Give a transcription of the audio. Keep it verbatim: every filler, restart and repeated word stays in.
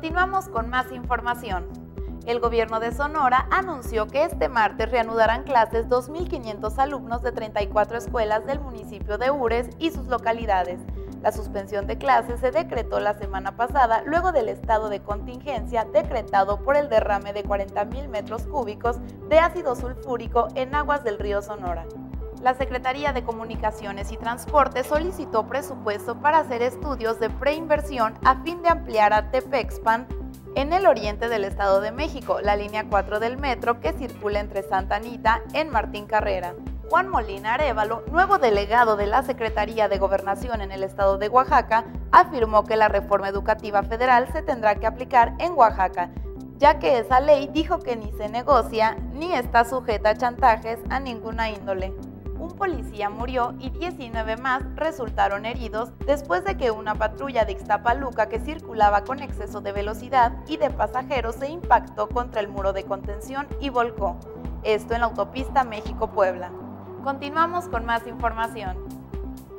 Continuamos con más información. El gobierno de Sonora anunció que este martes reanudarán clases dos mil quinientos alumnos de treinta y cuatro escuelas del municipio de Ures y sus localidades. La suspensión de clases se decretó la semana pasada luego del estado de contingencia decretado por el derrame de cuarenta mil metros cúbicos de ácido sulfúrico en aguas del río Sonora. La Secretaría de Comunicaciones y Transporte solicitó presupuesto para hacer estudios de preinversión a fin de ampliar a Tepexpan en el oriente del Estado de México, la línea cuatro del metro que circula entre Santa Anita en Martín Carrera. Juan Molina Arévalo, nuevo delegado de la Secretaría de Gobernación en el estado de Oaxaca, afirmó que la reforma educativa federal se tendrá que aplicar en Oaxaca, ya que esa ley dijo que ni se negocia ni está sujeta a chantajes a ninguna índole. Un policía murió y diecinueve más resultaron heridos después de que una patrulla de Ixtapaluca que circulaba con exceso de velocidad y de pasajeros se impactó contra el muro de contención y volcó. Esto en la autopista México-Puebla. Continuamos con más información.